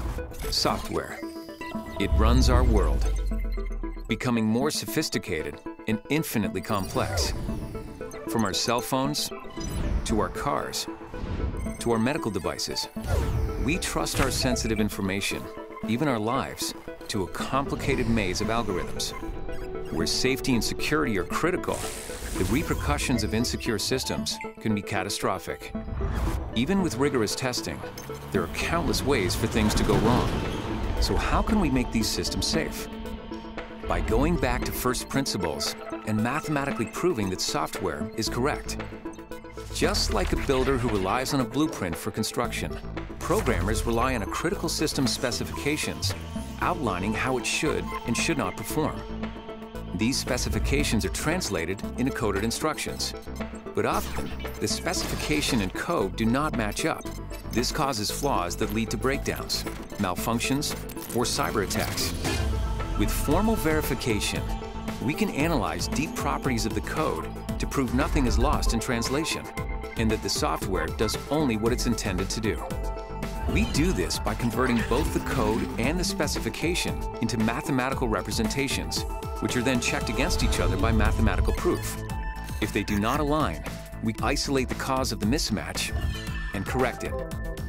Software. It runs our world, becoming more sophisticated and infinitely complex. From our cell phones, to our cars, to our medical devices, we trust our sensitive information, even our lives, to a complicated maze of algorithms. Where safety and security are critical, the repercussions of insecure systems can be catastrophic. Even with rigorous testing, there are countless ways for things to go wrong. So how can we make these systems safe? By going back to first principles and mathematically proving that software is correct. Just like a builder who relies on a blueprint for construction, programmers rely on a critical system's specifications outlining how it should and should not perform. These specifications are translated into coded instructions. But often, the specification and code do not match up. This causes flaws that lead to breakdowns, malfunctions, or cyber attacks. With formal verification, we can analyze deep properties of the code to prove nothing is lost in translation, and that the software does only what it's intended to do. We do this by converting both the code and the specification into mathematical representations, which are then checked against each other by mathematical proof. If they do not align, we isolate the cause of the mismatch and correct it.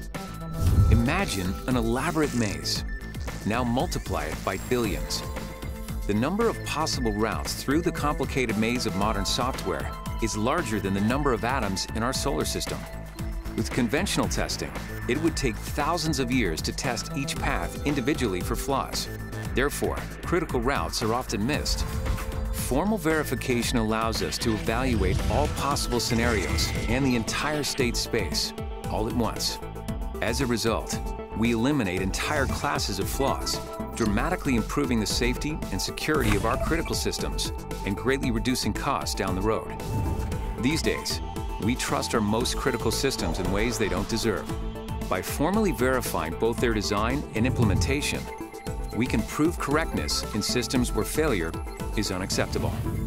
Imagine an elaborate maze. Now multiply it by billions. The number of possible routes through the complicated maze of modern software is larger than the number of atoms in our solar system. With conventional testing, it would take thousands of years to test each path individually for flaws. Therefore, critical routes are often missed. Formal verification allows us to evaluate all possible scenarios and the entire state space, all at once. As a result, we eliminate entire classes of flaws, dramatically improving the safety and security of our critical systems and greatly reducing costs down the road. These days, we trust our most critical systems in ways they don't deserve. By formally verifying both their design and implementation, we can prove correctness in systems where failure is unacceptable.